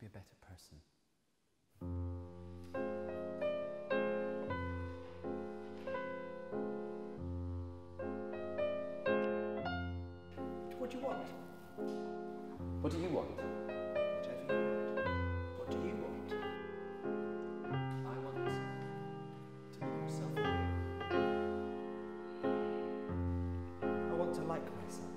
be a better person. What do you want? What do you want? Whatever you want. What do you want? I want to be yourself. I want to like myself.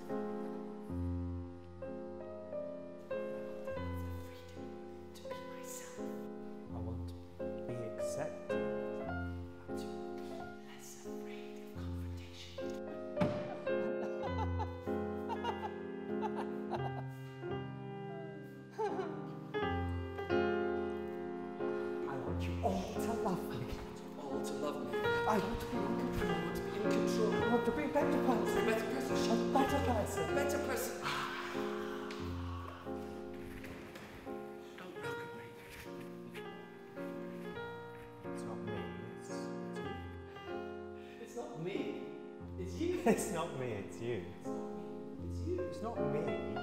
To be myself. I want to be accepted. To be less afraid of confrontation. I want you all to love me. All to love me. I want to be in control. I want to be in control. I want to be a better person. A better person. A better person. A better person. Don't look at me. It's not me, it's you. It's not me. It's you. It's not me, it's you. It's not me. It's you. It's not me,